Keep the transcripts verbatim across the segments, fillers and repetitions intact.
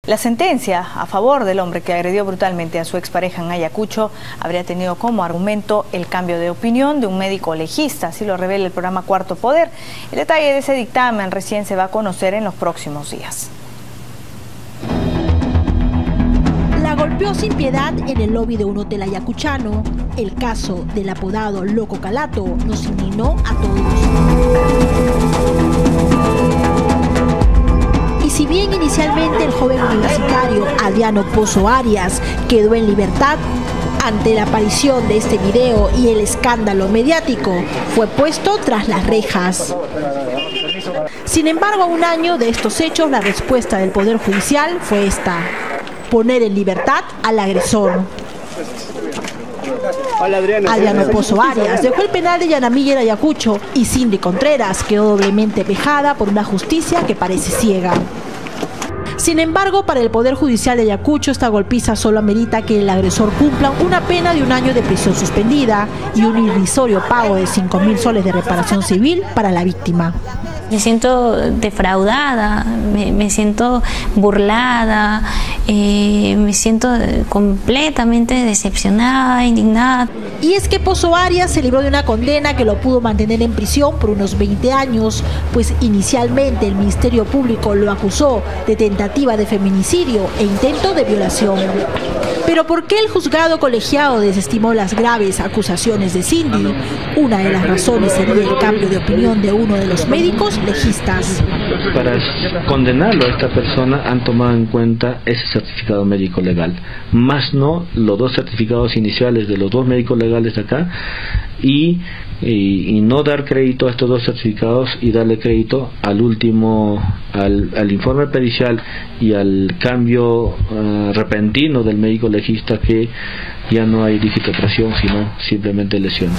La sentencia a favor del hombre que agredió brutalmente a su expareja en Ayacucho habría tenido como argumento el cambio de opinión de un médico legista, así lo revela el programa Cuarto Poder. El detalle de ese dictamen recién se va a conocer en los próximos días. La golpeó sin piedad en el lobby de un hotel ayacuchano. El caso del apodado Loco Calato nos indignó a todos. Y si bien inicialmente el joven universitario Adriano Pozo Arias quedó en libertad, ante la aparición de este video y el escándalo mediático, fue puesto tras las rejas. Sin embargo, a un año de estos hechos, la respuesta del Poder Judicial fue esta: poner en libertad al agresor. Adriano Pozo Arias dejó el penal de Yanamilla en Ayacucho y Cindy Contreras quedó doblemente vejada por una justicia que parece ciega. Sin embargo, para el Poder Judicial de Ayacucho, esta golpiza solo amerita que el agresor cumpla una pena de un año de prisión suspendida y un irrisorio pago de cinco mil soles de reparación civil para la víctima. Me siento defraudada, me, me siento burlada, eh, me siento completamente decepcionada, indignada. Y es que Pozo Arias se libró de una condena que lo pudo mantener en prisión por unos veinte años, pues inicialmente el Ministerio Público lo acusó de tentativa de feminicidio e intento de violación. Pero ¿por qué el juzgado colegiado desestimó las graves acusaciones de Cindy? Una de las razones sería el cambio de opinión de uno de los médicos legistas. Para condenarlo a esta persona han tomado en cuenta ese certificado médico legal, más no los dos certificados iniciales de los dos médicos legales de acá, y, y, y no dar crédito a estos dos certificados y darle crédito al último, al, al informe pericial y al cambio uh, repentino del médico legista, que ya no hay digitopresión sino simplemente lesiones.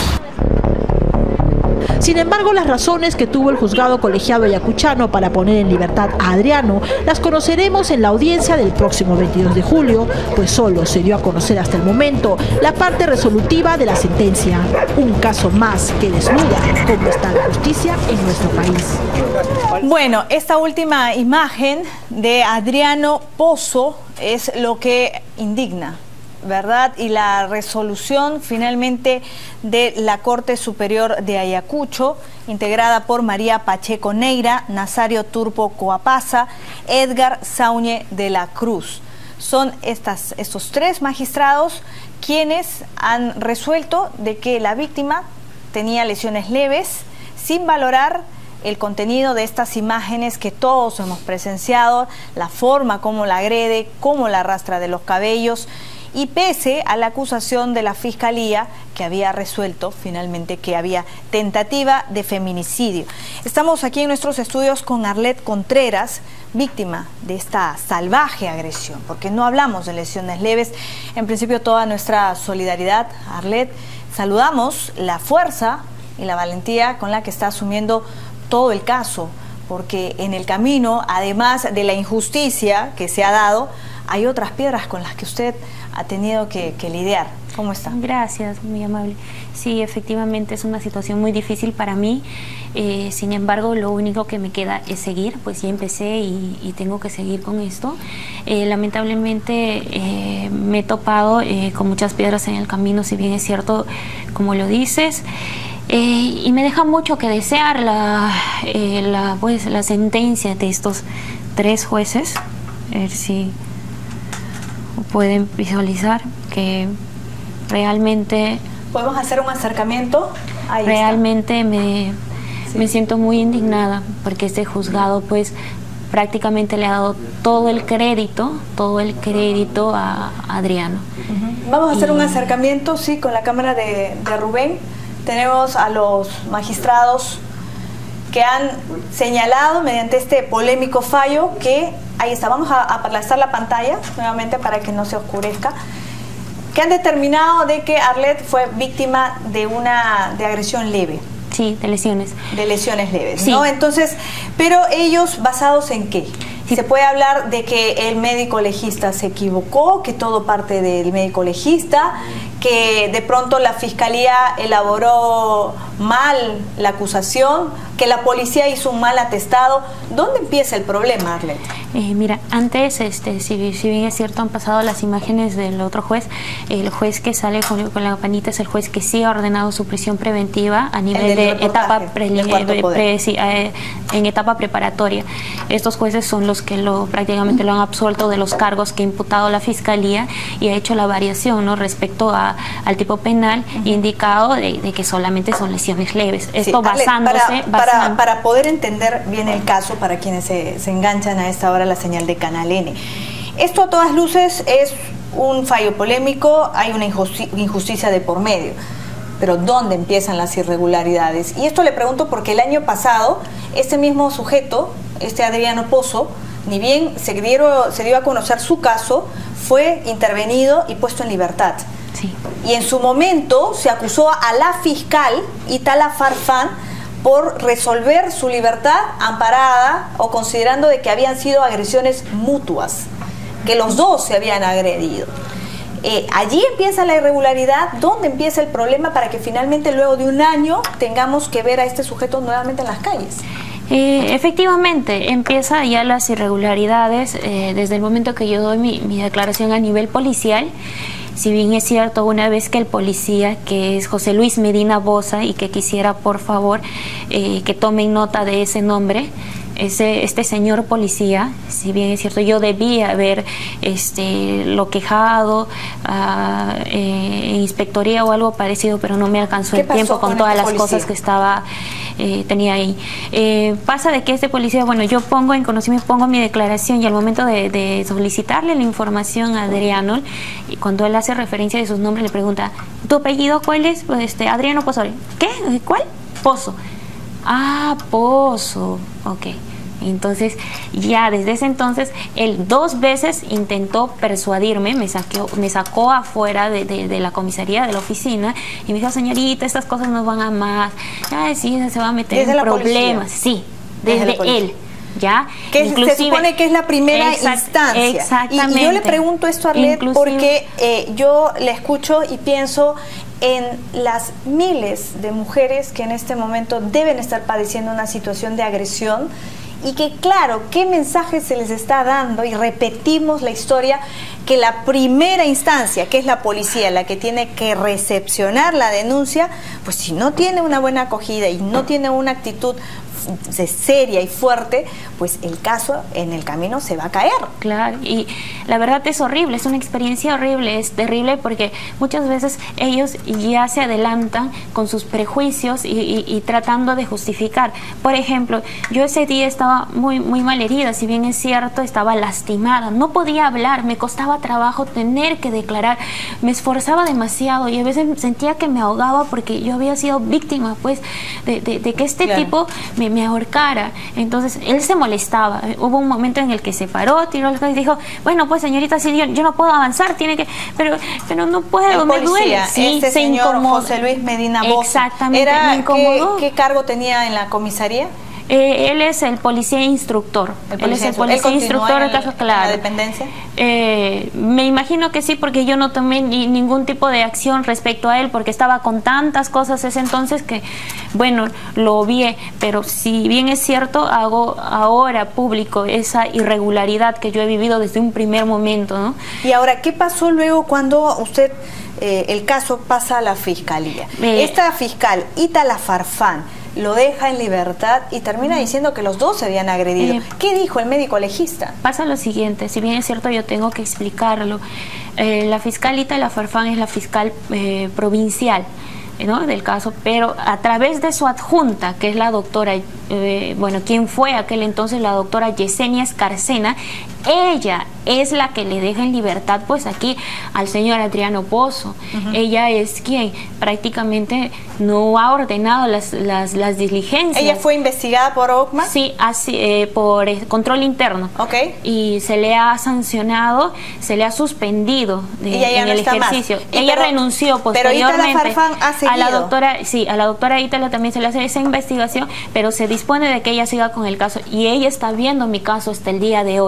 Sin embargo, las razones que tuvo el juzgado colegiado ayacuchano para poner en libertad a Adriano las conoceremos en la audiencia del próximo veintidós de julio, pues solo se dio a conocer hasta el momento la parte resolutiva de la sentencia. Un caso más que desnuda cómo está la justicia en nuestro país. Bueno, esta última imagen de Adriano Pozo es lo que indigna, ¿verdad? Y la resolución finalmente de la Corte Superior de Ayacucho, integrada por María Pacheco Neira, Nazario Turpo Coapasa, Edgar Sauñe de la Cruz. Son estas, estos tres magistrados quienes han resuelto de que la víctima tenía lesiones leves, sin valorar el contenido de estas imágenes que todos hemos presenciado, la forma como la agrede, cómo la arrastra de los cabellos, y pese a la acusación de la Fiscalía, que había resuelto finalmente que había tentativa de feminicidio. Estamos aquí en nuestros estudios con Arlet Contreras, víctima de esta salvaje agresión, porque no hablamos de lesiones leves. En principio, toda nuestra solidaridad, Arlet. Saludamos la fuerza y la valentía con la que está asumiendo todo el caso, porque en el camino, además de la injusticia que se ha dado, hay otras piedras con las que usted ha tenido que, que lidiar. ¿Cómo está? Gracias, muy amable. Sí, efectivamente es una situación muy difícil para mí. Eh, sin embargo, lo único que me queda es seguir, pues ya empecé y, y tengo que seguir con esto. Eh, lamentablemente eh, me he topado eh, con muchas piedras en el camino, si bien es cierto, como lo dices. Eh, y me deja mucho que desear la, eh, la, pues, la sentencia de estos tres jueces. A ver si pueden visualizar que realmente... ¿Podemos hacer un acercamiento? Ahí realmente está. me, sí. me siento muy indignada porque este juzgado pues prácticamente le ha dado todo el crédito, todo el crédito a Adriano. Uh-huh. Vamos a hacer y... un acercamiento, sí, con la cámara de, de Rubén. Tenemos a los magistrados que han señalado mediante este polémico fallo que, ahí está, vamos a aplastar la pantalla nuevamente para que no se oscurezca, que han determinado de que Arlet fue víctima de una de agresión leve. Sí, de lesiones. De lesiones leves, sí. ¿no? Entonces, pero ellos, ¿basados en qué? Sí. Se puede hablar de que el médico legista se equivocó, que todo parte del médico legista, que de pronto la Fiscalía elaboró mal la acusación, que la policía hizo un mal atestado? ¿Dónde empieza el problema, Arlet? Eh, mira, antes, este, si, si bien es cierto, han pasado las imágenes del otro juez, el juez que sale con, con la campanita es el juez que sí ha ordenado su prisión preventiva a nivel de etapa pre, pre, sí, eh, en etapa preparatoria. Estos jueces son los que lo prácticamente lo han absuelto de los cargos que ha imputado la Fiscalía y ha hecho la variación, ¿no?, respecto a, al tipo penal, uh-huh, indicado de, de que solamente son lesiones leves. Esto sí, basándose... Para, para, basando, para poder entender bien el caso, para quienes se, se enganchan a esta hora la señal de Canal N. Esto a todas luces es un fallo polémico, hay una injusti injusticia de por medio. Pero ¿dónde empiezan las irregularidades? Y esto le pregunto porque el año pasado este mismo sujeto, este Adriano Pozo, ni bien se, dieron, se dio a conocer su caso, fue intervenido y puesto en libertad. Sí. Y en su momento se acusó a la fiscal Itala Farfán por resolver su libertad amparada o considerando de que habían sido agresiones mutuas, que los dos se habían agredido. Eh, allí empieza la irregularidad. ¿Dónde empieza el problema para que finalmente luego de un año tengamos que ver a este sujeto nuevamente en las calles? Eh, efectivamente, empieza ya las irregularidades eh, desde el momento que yo doy mi, mi declaración a nivel policial. Si bien es cierto, una vez que el policía, que es José Luis Medina Boza, y que quisiera por favor eh, que tomen nota de ese nombre, ese, este señor policía, si bien es cierto, yo debía haber este, lo quejado uh, eh, en inspectoría o algo parecido, pero no me alcanzó el tiempo con, con todas las policía? cosas que estaba eh, tenía ahí. Eh, pasa de que este policía, bueno, yo pongo en conocimiento, pongo mi declaración y al momento de, de solicitarle la información a Adriano, y cuando él hace referencia de sus nombres le pregunta, ¿tu apellido cuál es? Pues este, Adriano Pozo. ¿Qué? ¿Cuál? Pozo. Ah, Pozo, ok. Entonces, ya desde ese entonces, él dos veces intentó persuadirme, me, saqueó, me sacó afuera de, de, de la comisaría, de la oficina, y me dijo, señorita, estas cosas no van a más. Ay, sí, se va a meter en problemas. Sí, desde, desde él. ¿Ya? Que Inclusive, se supone que es la primera exact, instancia. Exactamente. Y, y yo le pregunto esto a Arlet porque eh, yo le escucho y pienso en las miles de mujeres que en este momento deben estar padeciendo una situación de agresión y que, claro, ¿qué mensaje se les está dando? Y repetimos la historia, que la primera instancia, que es la policía, la que tiene que recepcionar la denuncia, pues si no tiene una buena acogida y no tiene una actitud seria y fuerte, pues el caso en el camino se va a caer. Claro, y la verdad es horrible, es una experiencia horrible, es terrible porque muchas veces ellos ya se adelantan con sus prejuicios y, y, y tratando de justificar. Por ejemplo, yo ese día estaba muy, muy mal herida, si bien es cierto, estaba lastimada, no podía hablar, me costaba trabajo tener que declarar, me esforzaba demasiado y a veces sentía que me ahogaba porque yo había sido víctima, pues, de, de, de que este claro. tipo me me ahorcara. Entonces él se molestaba, hubo un momento en el que se paró, tiró el y dijo, bueno pues señorita, si yo, yo no puedo avanzar, tiene que, pero pero no puedo, el me policía, duele. Sí, este se señor incomodó. José Luis Medina Boza. Exactamente, Era, me incomodó. ¿qué, ¿Qué cargo tenía en la comisaría? Eh, él es el policía instructor. El él es el policía instructor del caso, claro. ¿En la dependencia? Eh, me imagino que sí, porque yo no tomé ni, ningún tipo de acción respecto a él, porque estaba con tantas cosas ese entonces que, bueno, lo obvié. Pero si bien es cierto, hago ahora público esa irregularidad que yo he vivido desde un primer momento, ¿no? Y ahora, ¿qué pasó luego cuando usted, eh, el caso pasa a la fiscalía? Eh, Esta fiscal, Itala Farfán, lo deja en libertad y termina diciendo que los dos se habían agredido. Eh, ¿Qué dijo el médico legista? Pasa lo siguiente, si bien es cierto, yo tengo que explicarlo. Eh, la fiscal Itala Farfán es la fiscal eh, provincial, ¿no?, del caso, pero a través de su adjunta, que es la doctora, eh, bueno, quien fue aquel entonces la doctora Yesenia Escarcena, ella es la que le deja en libertad pues aquí al señor Adriano Pozo. Uh-huh. Ella es quien prácticamente no ha ordenado las, las, las diligencias. ¿Ella fue investigada por O C M A? Sí, así, eh, por eh, control interno. Okay. Y se le ha sancionado, se le ha suspendido de, y ella en no el está ejercicio. Más. Ella pero, renunció posteriormente. Pero Itala Farfán ha seguido. A la doctora, sí, a la doctora Itala también se le hace esa investigación, pero se dispone de que ella siga con el caso y ella está viendo mi caso hasta el día de hoy. Ok,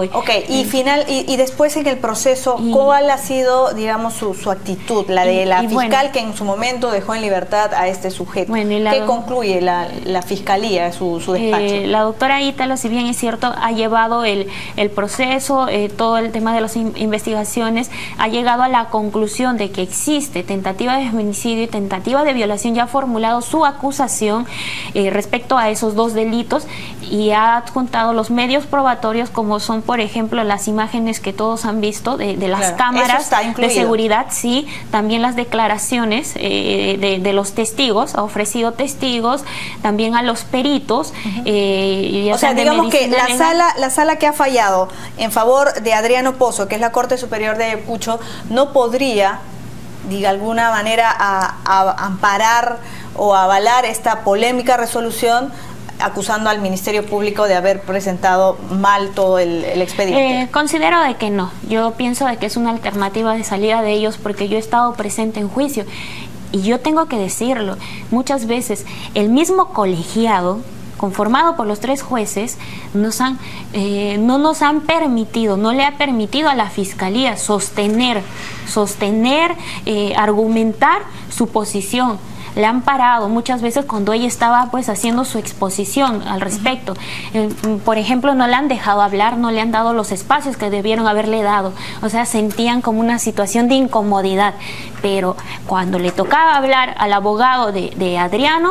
y final y, y después en el proceso, y, ¿cuál ha sido, digamos, su, su actitud, la de la y, fiscal bueno, que en su momento dejó en libertad a este sujeto? Bueno, ¿qué concluye la, la fiscalía, su, su despacho? Eh, la doctora Ítalo, si bien es cierto, ha llevado el, el proceso, eh, todo el tema de las in investigaciones, ha llegado a la conclusión de que existe tentativa de feminicidio y tentativa de violación, ya ha formulado su acusación eh, respecto a esos dos delitos y ha adjuntado los medios probatorios, como son, por ejemplo, las imágenes que todos han visto de, de las claro, cámaras de seguridad, sí, también las declaraciones eh, de, de los testigos, ha ofrecido testigos, también a los peritos. Uh-huh. eh, o sea, digamos que la legal, sala, la sala que ha fallado en favor de Adriano Pozo, que es la Corte Superior de Ayacucho, no podría, de alguna manera, a, a amparar o avalar esta polémica resolución, acusando al Ministerio Público de haber presentado mal todo el, el expediente. Eh, considero de que no. Yo pienso de que es una alternativa de salida de ellos, porque yo he estado presente en juicio y yo tengo que decirlo. Muchas veces el mismo colegiado, conformado por los tres jueces, nos han, eh, no nos han permitido, no le ha permitido a la Fiscalía sostener, sostener, eh, argumentar su posición. Le han parado muchas veces cuando ella estaba pues haciendo su exposición al respecto. Eh, por ejemplo, no le han dejado hablar, no le han dado los espacios que debieron haberle dado. O sea, sentían como una situación de incomodidad. Pero cuando le tocaba hablar al abogado de, de Adriano,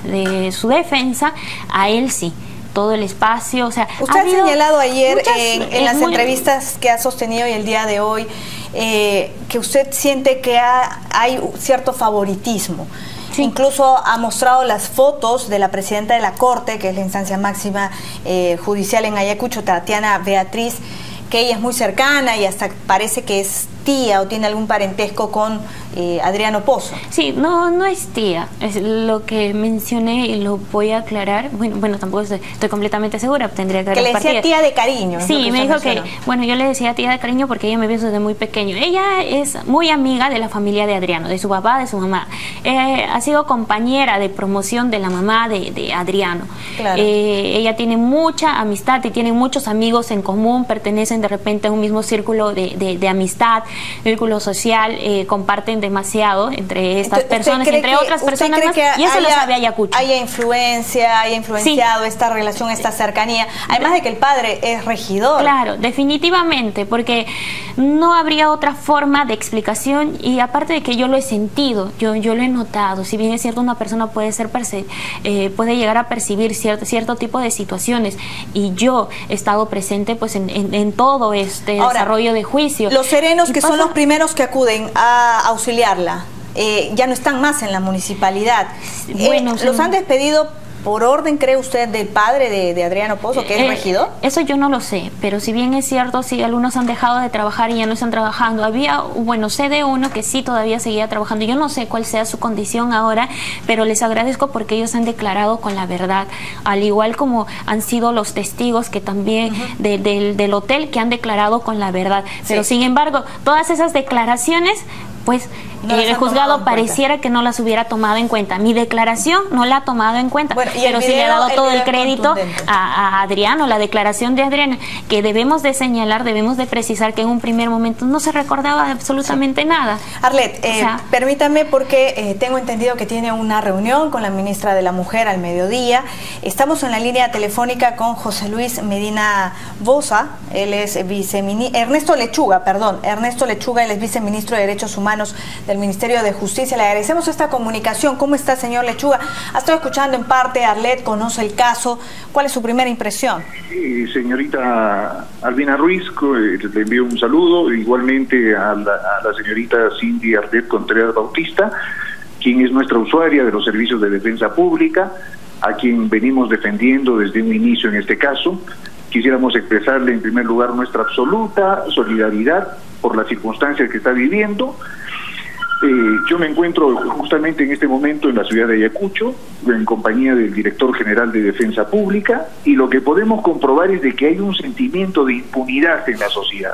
de su defensa, a él sí. Todo el espacio, o sea... Usted ha, ha señalado ayer muchas, en, en las muy... entrevistas que ha sostenido y el día de hoy, eh, que usted siente que ha, hay cierto favoritismo. Sí. Incluso ha mostrado las fotos de la presidenta de la Corte, que es la instancia máxima eh, judicial en Ayacucho, Tatiana Beatriz, que ella es muy cercana y hasta parece que es tía o tiene algún parentesco con eh, Adriano Pozo. Sí, no, no es tía, es lo que mencioné y lo voy a aclarar. Bueno, bueno tampoco estoy, estoy completamente segura, tendría que Que le decía tía de cariño. Sí, me dijo mencionó. que, bueno, yo le decía tía de cariño porque ella me vio desde muy pequeño. Ella es muy amiga de la familia de Adriano, de su papá, de su mamá. Eh, ha sido compañera de promoción de la mamá de, de Adriano. Claro. Eh, ella tiene mucha amistad y tiene muchos amigos en común, pertenecen de repente a un mismo círculo de, de, de amistad, círculo social, eh, comparten demasiado entre estas Entonces, personas, entre que, otras personas más, que y eso haya, lo sabe Ayacucho. Haya influencia, haya influenciado sí. esta relación, esta cercanía, además de que el padre es regidor. Claro, definitivamente, porque no habría otra forma de explicación y aparte de que yo lo he sentido, yo, yo lo he notado, si bien es cierto una persona puede ser perce eh, puede llegar a percibir cierto, cierto tipo de situaciones y yo he estado presente pues en, en, en todo este Ahora, desarrollo de juicio. Los serenos que son los primeros que acuden a auxiliarla, eh, ya no están más en la municipalidad. Bueno, eh, ¿los han despedido por orden, cree usted, del padre de, de Adriano Pozo, que es eh, regidor? Eso yo no lo sé, pero si bien es cierto, sí, algunos han dejado de trabajar y ya no están trabajando. Había, bueno, sé de uno que sí todavía seguía trabajando. Yo no sé cuál sea su condición ahora, pero les agradezco porque ellos han declarado con la verdad, al igual como han sido los testigos que también uh-huh. de, de, del hotel que han declarado con la verdad. Pero sí. sin embargo, todas esas declaraciones, pues no el juzgado pareciera que no las hubiera tomado en cuenta. Mi declaración no la ha tomado en cuenta, bueno, pero sí le ha dado el todo el crédito a, a Adriano, la declaración de Adriano, que debemos de señalar, debemos de precisar que en un primer momento no se recordaba de absolutamente sí. nada. Arlet, eh, o sea, permítame porque eh, tengo entendido que tiene una reunión con la ministra de la Mujer al mediodía. Estamos en la línea telefónica con José Luis Medina Boza, él es viceministro, Ernesto Lechuga, perdón, Ernesto Lechuga, él es viceministro de Derechos Humanos del Ministerio de Justicia. Le agradecemos esta comunicación. ¿Cómo está, señor Lechuga? Ha estado escuchando en parte, Arlet conoce el caso. ¿Cuál es su primera impresión? Eh, señorita Albina Ruiz, le envío un saludo, igualmente a la, a la señorita Cindy Arlet Contreras Bautista, quien es nuestra usuaria de los servicios de defensa pública, a quien venimos defendiendo desde un inicio en este caso. Quisiéramos expresarle en primer lugar nuestra absoluta solidaridad por las circunstancias que está viviendo. Eh, yo me encuentro justamente en este momento en la ciudad de Ayacucho, en compañía del director general de Defensa Pública, y lo que podemos comprobar es de que hay un sentimiento de impunidad en la sociedad.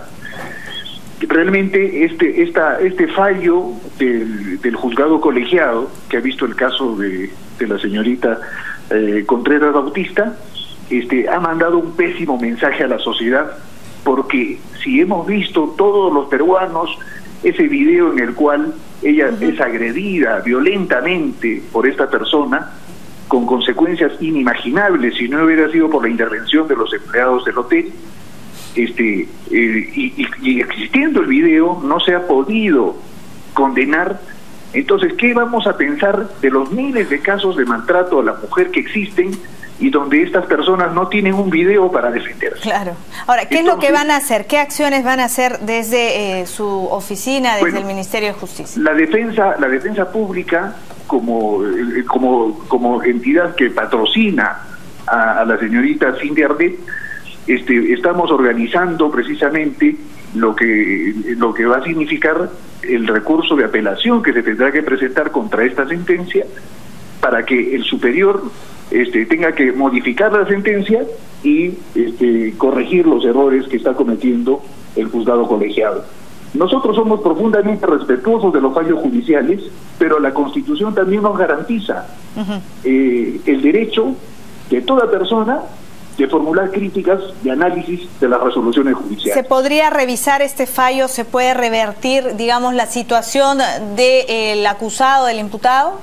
Realmente este esta este fallo del, del juzgado colegiado, que ha visto el caso de, de la señorita eh, Contreras Bautista, este, ha mandado un pésimo mensaje a la sociedad porque si hemos visto todos los peruanos ese video en el cual ella uh-huh. es agredida violentamente por esta persona, con consecuencias inimaginables si no hubiera sido por la intervención de los empleados del hotel, este eh, y, y, y existiendo el video no se ha podido condenar. Entonces, ¿qué vamos a pensar de los miles de casos de maltrato a la mujer que existen y donde estas personas no tienen un video para defenderse? Claro. Ahora, ¿qué Entonces, es lo que van a hacer? ¿Qué acciones van a hacer desde eh, su oficina, desde bueno, el Ministerio de Justicia? La defensa, la defensa pública, como, eh, como, como entidad que patrocina a, a la señorita Cindy Ardet, este, estamos organizando precisamente lo que, lo que va a significar el recurso de apelación que se tendrá que presentar contra esta sentencia para que el superior este, tenga que modificar la sentencia y este, corregir los errores que está cometiendo el juzgado colegiado. Nosotros somos profundamente respetuosos de los fallos judiciales, pero la Constitución también nos garantiza uh-huh. eh, el derecho de toda persona de formular críticas de análisis de las resoluciones judiciales. ¿Se podría revisar este fallo? ¿Se puede revertir, digamos, la situación del acusado, del imputado?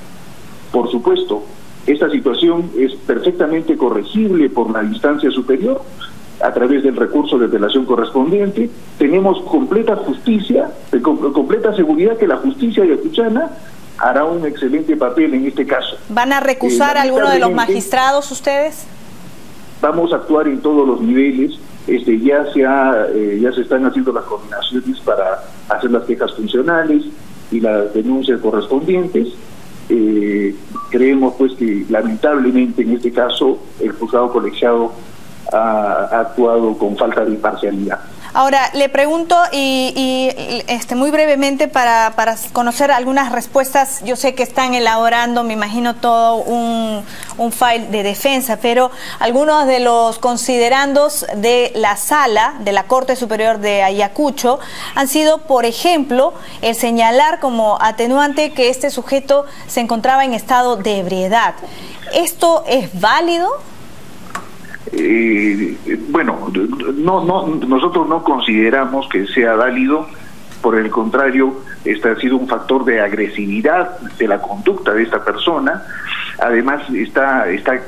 Por supuesto. Esta situación es perfectamente corregible por la instancia superior a través del recurso de apelación correspondiente. Tenemos completa justicia, completa seguridad que la justicia ayacuchana hará un excelente papel en este caso. ¿Van a recusar eh, a alguno de los magistrados ustedes? Vamos a actuar en todos los niveles. Este, ya se ha, eh, ya se están haciendo las coordinaciones para hacer las quejas funcionales y las denuncias correspondientes. Eh, creemos pues que lamentablemente en este caso el juzgado colegiado ha, ha actuado con falta de imparcialidad. Ahora, le pregunto y, y este, muy brevemente para, para conocer algunas respuestas. Yo sé que están elaborando, me imagino, todo un, un file de defensa, pero algunos de los considerandos de la sala de la Corte Superior de Ayacucho han sido, por ejemplo, el señalar como atenuante que este sujeto se encontraba en estado de ebriedad. ¿Esto es válido? Eh, bueno, no, no, nosotros no consideramos que sea válido. Por el contrario, este ha sido un factor de agresividad de la conducta de esta persona. Además, está, está,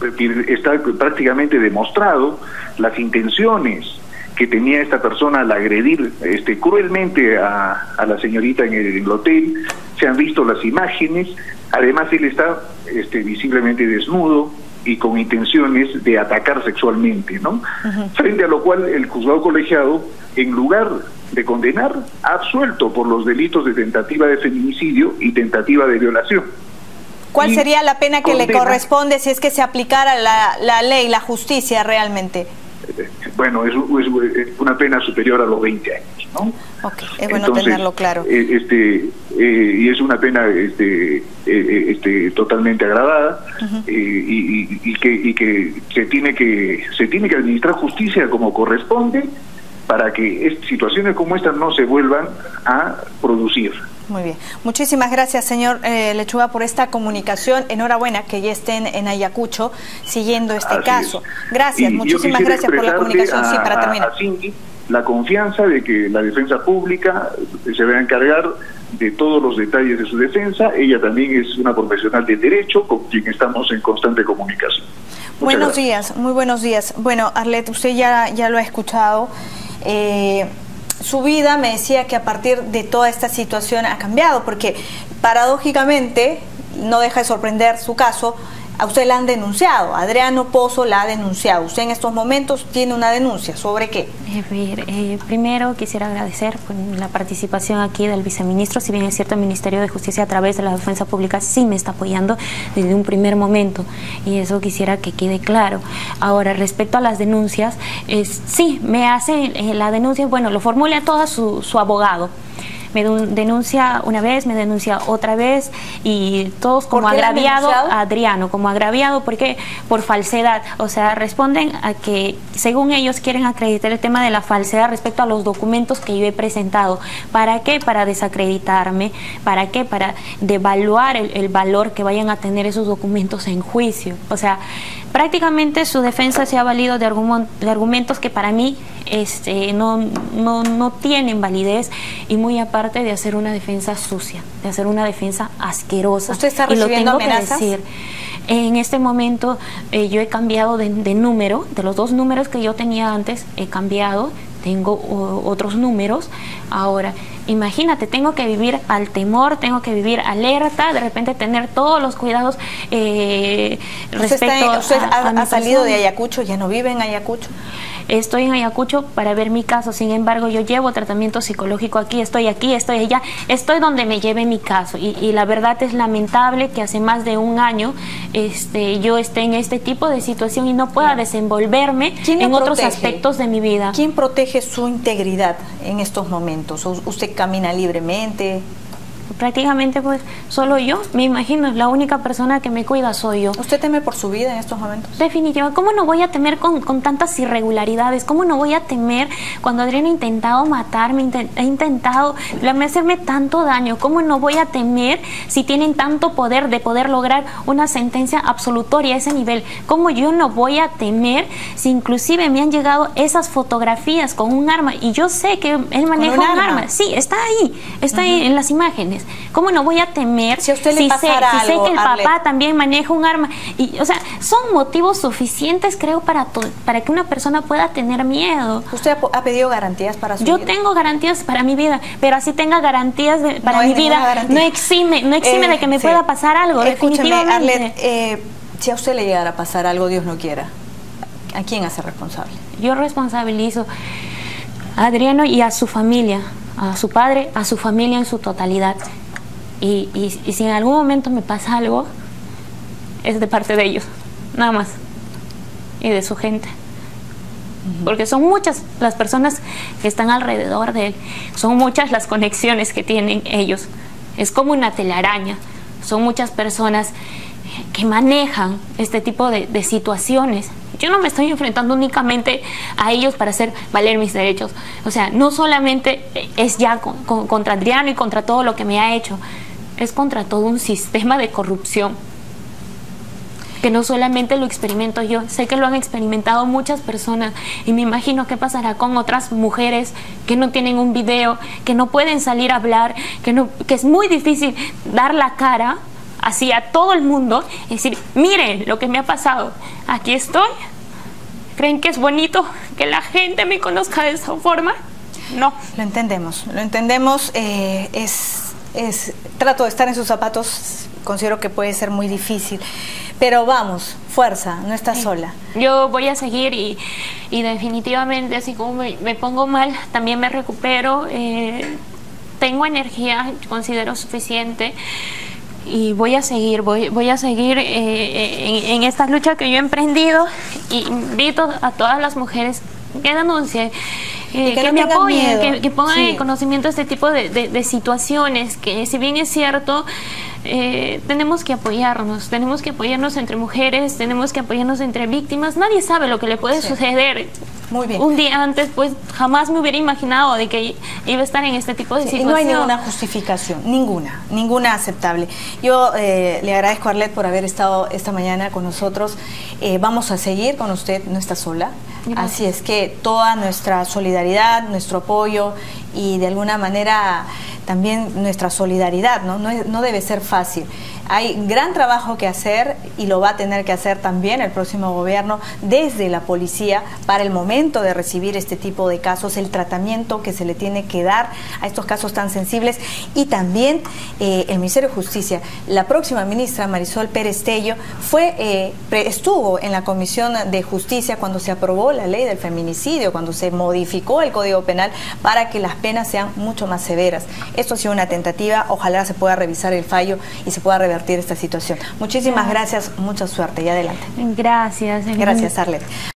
está prácticamente demostrado las intenciones que tenía esta persona al agredir este, cruelmente a, a la señorita en el, en el hotel. Se han visto las imágenes. Además, él está este, visiblemente desnudo y con intenciones de atacar sexualmente, ¿no? Uh-huh. Frente a lo cual el juzgado colegiado, en lugar de condenar, ha absuelto por los delitos de tentativa de feminicidio y tentativa de violación. ¿Cuál y sería la pena que condena, le corresponde si es que se aplicara la, la ley, la justicia realmente? Bueno, es, es una pena superior a los veinte años, ¿no? Ok, es bueno Entonces, tenerlo claro. Este, eh, y es una pena este, eh, este, totalmente agravada. Uh-huh. eh, y, y, y, que, y que se tiene que se tiene que administrar justicia como corresponde para que es, situaciones como estas no se vuelvan a producir. Muy bien. Muchísimas gracias, señor eh, Lechuga, por esta comunicación. Enhorabuena que ya estén en Ayacucho siguiendo este Así caso. Es. Gracias, y muchísimas gracias por la comunicación. A, sí, para terminar. A Cindy, la confianza de que la defensa pública se va a encargar de todos los detalles de su defensa. Ella también es una profesional de derecho con quien estamos en constante comunicación. Muchas buenos gracias. días, muy buenos días. Bueno, Arlet, usted ya, ya lo ha escuchado. Eh, su vida, me decía que a partir de toda esta situación ha cambiado, porque paradójicamente, no deja de sorprender su caso, a usted la han denunciado, Adriano Pozo la ha denunciado. Usted en estos momentos tiene una denuncia, ¿sobre qué? Eh, eh, primero quisiera agradecer por la participación aquí del viceministro. Si bien es cierto, el Ministerio de Justicia a través de la Defensa Pública sí me está apoyando desde un primer momento, y eso quisiera que quede claro. Ahora, respecto a las denuncias, eh, sí, me hace eh, la denuncia, bueno, lo formula todo su, su abogado. Me denuncia una vez, me denuncia otra vez, y todos como agraviado, Adriano, como agraviado, porque por falsedad, o sea, responden a que según ellos quieren acreditar el tema de la falsedad respecto a los documentos que yo he presentado. ¿Para qué? Para desacreditarme. ¿Para qué? Para devaluar el, el valor que vayan a tener esos documentos en juicio. O sea, prácticamente su defensa se ha valido de, argument, de argumentos que para mí este, no, no, no tienen validez, y muy aparte de hacer una defensa sucia, de hacer una defensa asquerosa. ¿Usted está y lo recibiendo tengo amenazas? que decir. En este momento eh, yo he cambiado de, de número, de los dos números que yo tenía antes, he cambiado, tengo o, otros números. Ahora, imagínate, tengo que vivir al temor, tengo que vivir alerta, de repente tener todos los cuidados eh, respecto ¿Usted, está, usted a, ha, a mi ha salido persona. de Ayacucho? ¿Ya no vive en Ayacucho? Estoy en Ayacucho para ver mi caso, sin embargo yo llevo tratamiento psicológico aquí, estoy aquí, estoy allá, estoy donde me lleve mi caso, y, y la verdad es lamentable que hace más de un año este, yo esté en este tipo de situación y no pueda desenvolverme en otros aspectos de mi vida. ¿Quién protege su integridad en estos momentos? ¿Usted camina libremente? Prácticamente pues solo yo, me imagino, la única persona que me cuida soy yo. ¿Usted teme por su vida en estos momentos? Definitivamente. ¿Cómo no voy a temer con, con tantas irregularidades? ¿Cómo no voy a temer cuando Adriano ha intentado matarme, intent, ha intentado hacerme tanto daño? ¿Cómo no voy a temer si tienen tanto poder de poder lograr una sentencia absolutoria a ese nivel? ¿Cómo yo no voy a temer si inclusive me han llegado esas fotografías con un arma y yo sé que él maneja un, un arma? arma? Sí, está ahí, está uh-huh. ahí en las imágenes. ¿Cómo no voy a temer si, a usted le si, pasara sé, si algo, sé que el Arlet? papá también maneja un arma? Y, o sea, son motivos suficientes, creo, para, para que una persona pueda tener miedo. ¿Usted ha, ha pedido garantías para su Yo vida? Yo tengo garantías para mi vida, pero así tenga garantías de, para no mi vida, garantía. no exime, no exime eh, de que me sí. pueda pasar algo. Escúcheme, definitivamente. Arlet, eh, si a usted le llegara a pasar algo, Dios no quiera, ¿a quién hace responsable? Yo responsabilizo a Adriano y a su familia, a su padre, a su familia en su totalidad. Y, y, y si en algún momento me pasa algo, es de parte de ellos, nada más, y de su gente. Uh-huh. Porque son muchas las personas que están alrededor de él, son muchas las conexiones que tienen ellos. Es como una telaraña, son muchas personas que manejan este tipo de, de situaciones. Yo no me estoy enfrentando únicamente a ellos para hacer valer mis derechos. O sea, no solamente es ya con, con, contra Adriano y contra todo lo que me ha hecho, es contra todo un sistema de corrupción que no solamente lo experimento yo, sé que lo han experimentado muchas personas, y me imagino qué pasará con otras mujeres que no tienen un video, que no pueden salir a hablar, que, no, que es muy difícil dar la cara así a todo el mundo y decir, miren lo que me ha pasado, aquí estoy. ¿Creen que es bonito que la gente me conozca de esa forma? No. Lo entendemos, lo entendemos, eh, es... Es, trato de estar en sus zapatos, considero que puede ser muy difícil, pero vamos, fuerza, no estás sí. sola. Yo voy a seguir y, y definitivamente, así como me, me pongo mal, también me recupero, eh, tengo energía, considero suficiente, y voy a seguir, voy, voy a seguir eh, en, en esta lucha que yo he emprendido, y invito a todas las mujeres que denuncien, Eh, que, que no me apoyen, que, que pongan sí. en conocimiento este tipo de, de, de situaciones, que si bien es cierto, eh, tenemos que apoyarnos, tenemos que apoyarnos entre mujeres, tenemos que apoyarnos entre víctimas. Nadie sabe lo que le puede sí. suceder. Muy bien. Un día antes, pues jamás me hubiera imaginado de que iba a estar en este tipo de sí, situación. Y no hay ninguna justificación, ninguna, ninguna aceptable. Yo eh, le agradezco a Arlet por haber estado esta mañana con nosotros. Eh, vamos a seguir con usted, no está sola. Gracias. Así es que toda nuestra solidaridad, nuestro apoyo y de alguna manera también nuestra solidaridad, ¿no? No, no debe ser fácil. Hay gran trabajo que hacer y lo va a tener que hacer también el próximo gobierno desde la policía para el momento de recibir este tipo de casos, el tratamiento que se le tiene que dar a estos casos tan sensibles, y también eh, el Ministerio de Justicia. La próxima ministra, Marisol Pérez Tello, fue, eh, estuvo en la Comisión de Justicia cuando se aprobó la ley del feminicidio, cuando se modificó el Código Penal para que las penas sean mucho más severas. Esto ha sido una tentativa, ojalá se pueda revisar el fallo y se pueda revertir esta situación. Muchísimas gracias, mucha suerte y adelante. Gracias. Gracias, Arlet.